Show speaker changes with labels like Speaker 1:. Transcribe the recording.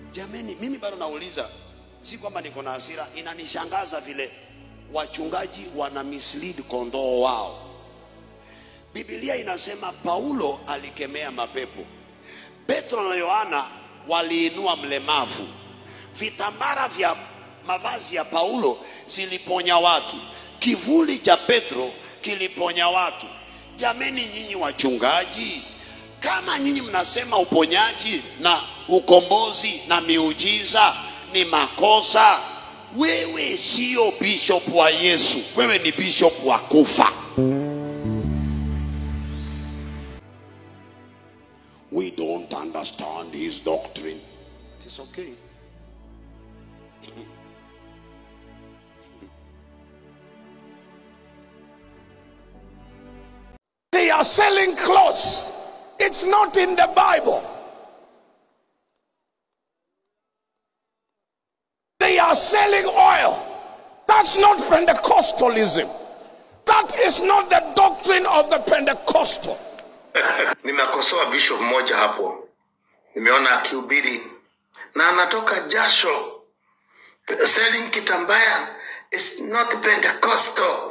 Speaker 1: Jameni, mimi bado nauliza, si kwamba niko na hasira, inanishangaza vile wachungaji wana mislead kondoo wao. Biblia inasema Paulo alikemea mapepo. Petro na Yohana waliinua mlemavu. Vitambara vya mavazi ya Paulo ziliponya watu. Kivuli cha Petro kiliponya watu. Jameni nyinyi wachungaji, kama nyinyi mnasema uponyaji na ukombozi na miujiza ni makosa, wewe sio bishop wa Yesu, wewe ni bishop wa kufa. We don't understand his doctrine. It's okay.
Speaker 2: They are selling clothes. It's not in the Bible. They are selling oil. That's not Pentecostalism. That is not the doctrine of the Pentecostal.
Speaker 3: Nimekosoa bishop mmoja hapo. Nimeona akihubiri na anatoka jasho. Selling kitambaya is not Pentecostal.